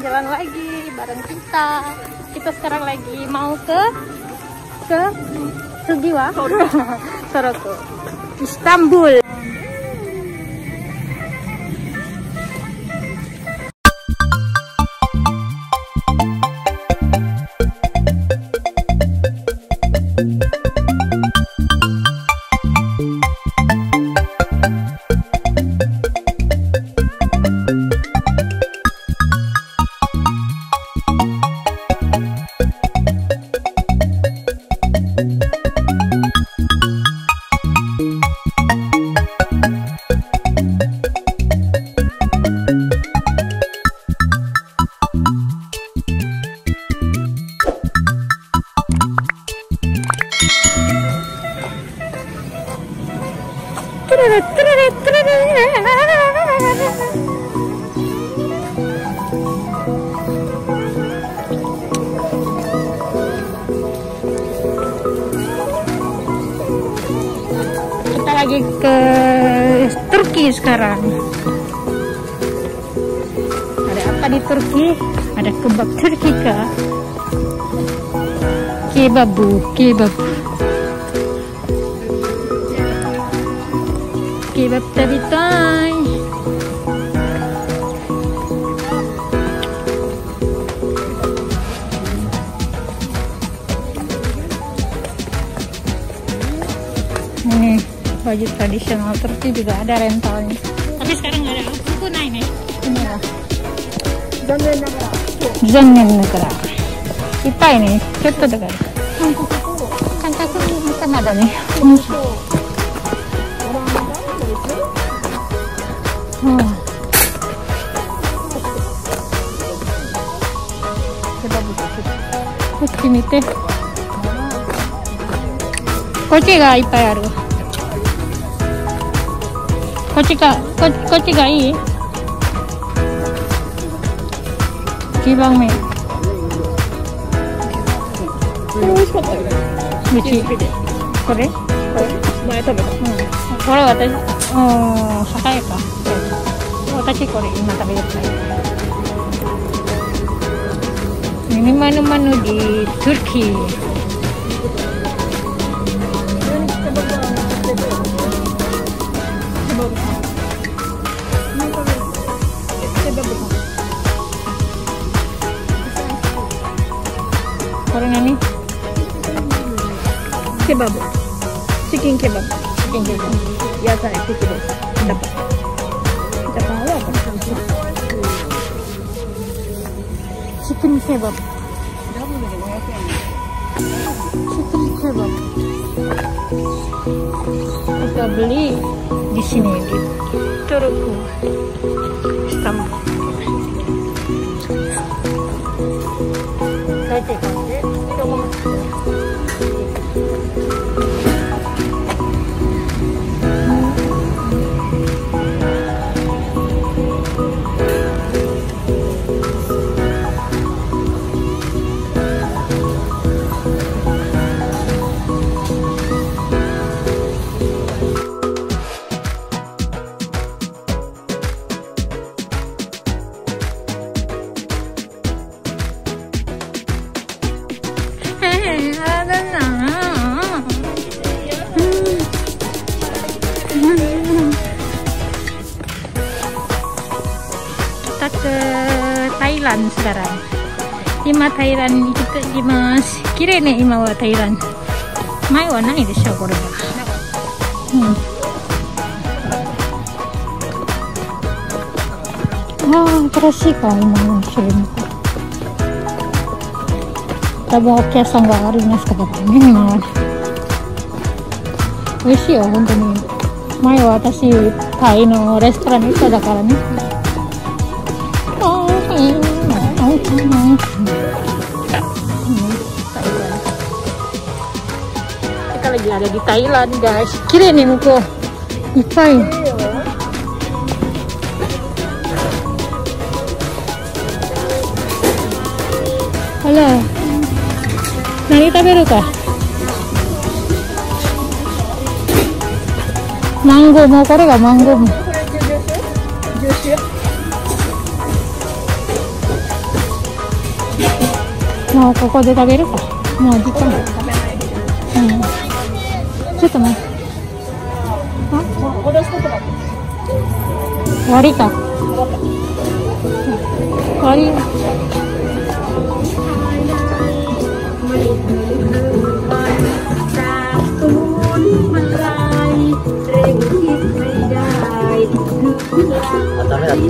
jalan-jalan lagi bareng kita. Kita sekarang lagi mau ke Sugiwa, Soroko, Istanbul. Kita lagi ke Turki sekarang. Ada apa di Turki? Ada kebab Turki kah? Kebab. Kebab tabitai. Ini baju tradisional Turki juga ada rentalnya. Tapi sekarang nggak ada. Aku naik nih. Ini lah. Zangen negara. Kita ini kita dekat. Kancaku bukan ada nih.こっち見て。こっちがいっぱいある。こっちがいい？2番目。これ美味しかったよね。うちこれ？前食べた。これ私、高いか。私これ今食べたい。Ini menu-menu di Turki. Korang ni? Kebab. Chicken kebab. Biasa itu kebab. Dapat. Kita tahu apa? Chicken kebab. Chicken kebab. Kita beli di sini di Turku, Istanbul. Kita ke Thailand sekarang. Ima Thailand kita imas. Kire ne ima wa Thailand. Mai wa nai desho kore ga. Terasi ka ima no shrimp. Tabo okyasan ga arimasuからね今は。美味しいよ本当に。前は私タイのレストランに行っただからね。Kita lagi ada di Thailand guys. Kiri nih muka Ipai. Halo. Nani taberu ka? Mango mau kore ga mango. もうここで食べるか。もう時間。うん。ちょっと待って。終わりか。終わり。 あ、ダメだって。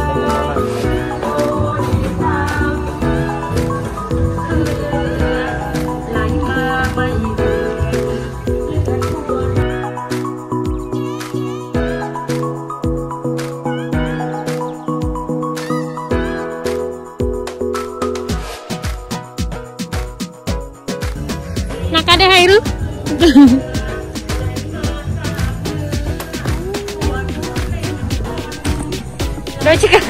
中で入る？どっちか。ちょ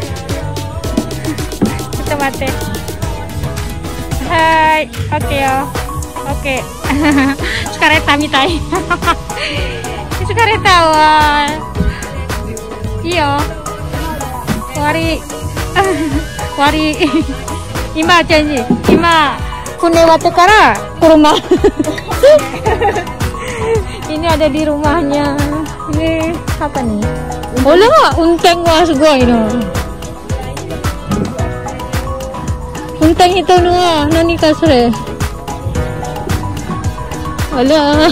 っと待って。はーい、オッケーよ。オッケー。疲れたみたい。疲れたわ。いいよ。終わり。終わり。今チェンジ。今船waktu kara ke rumah. Ini ada di rumahnya. Ini apa nih? Olah, unteng wah segua ini. Unteng itu nuah, nani kasure. Olah.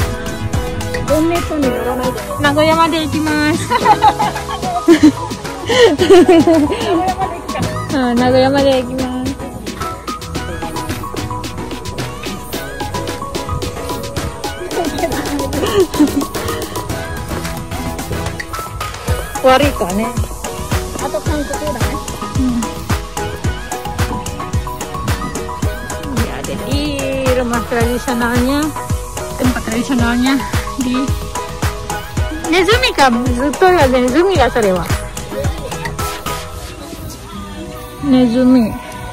Nagoyama de ikimasu. Nagoyama de ikimasu. Wari ka ne. Atau Hankoku da ne. Ini ada di rumah tradisionalnya, tempat tradisionalnya di Nezumi ka? Zutto ya Nezumi ga sore wa. Nezumi.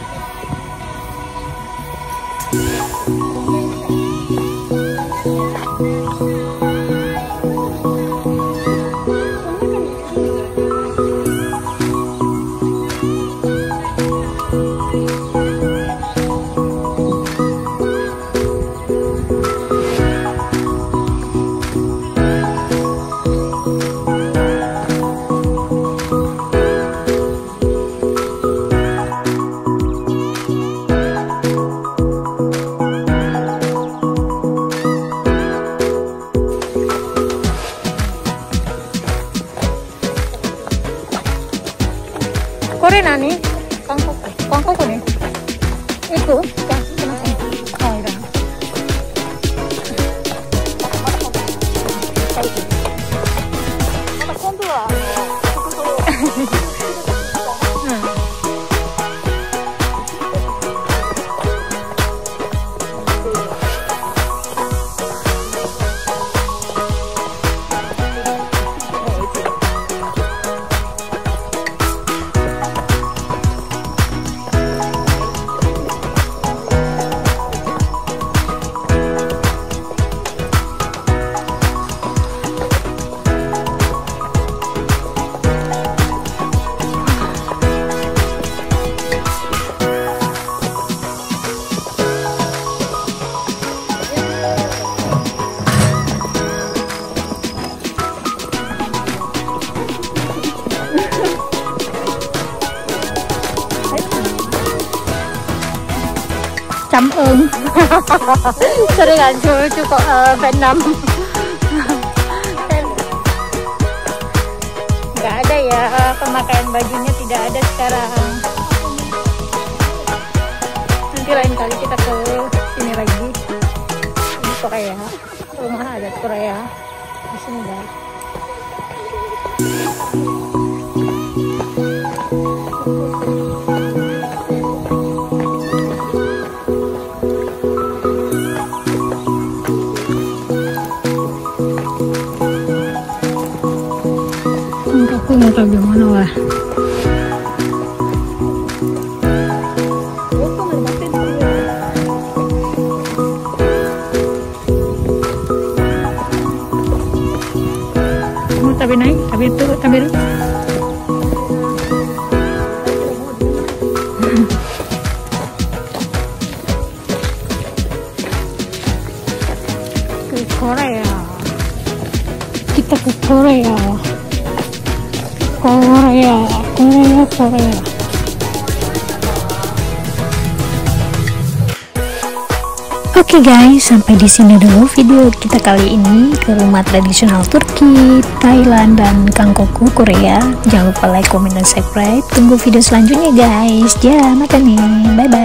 Kore nani? Kangkok nih. Itu. Oh, iya. Cảm ơn. Sorry kan cukup Vietnam. Nggak ada ya pemakaian bajunya, tidak ada sekarang. Nanti lain kali kita ke sini lagi. Ini Korea, rumah adat Korea di sini guys. Aku mau tahu gimana wah. Mau tabi naik, tabi turun, tabi turun. Korea. Oke guys, sampai di sini dulu video kita kali ini ke rumah tradisional Turki, Thailand, dan Gangkoku Korea. Jangan lupa like, comment, dan subscribe. Tunggu video selanjutnya guys. Ya, mata nih. Bye bye.